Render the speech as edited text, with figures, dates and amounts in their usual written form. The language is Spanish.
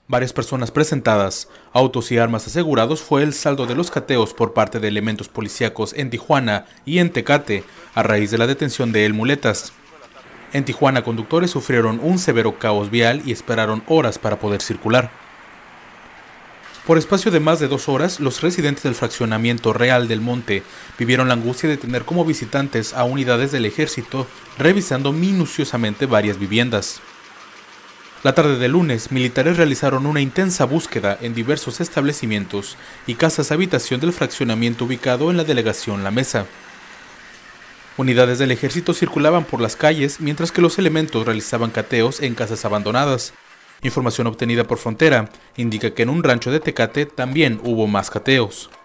Varias personas presentadas, autos y armas asegurados fue el saldo de los cateos por parte de elementos policíacos en Tijuana y en Tecate a raíz de la detención de El Muletas. En Tijuana, conductores sufrieron un severo caos vial y esperaron horas para poder circular. Por espacio de más de 2 horas, los residentes del fraccionamiento Real del Monte vivieron la angustia de tener como visitantes a unidades del ejército revisando minuciosamente varias viviendas. La tarde del lunes, militares realizaron una intensa búsqueda en diversos establecimientos y casas habitación del fraccionamiento ubicado en la delegación La Mesa. Unidades del ejército circulaban por las calles mientras que los elementos realizaban cateos en casas abandonadas. Información obtenida por Frontera indica que en un rancho de Tecate también hubo más cateos.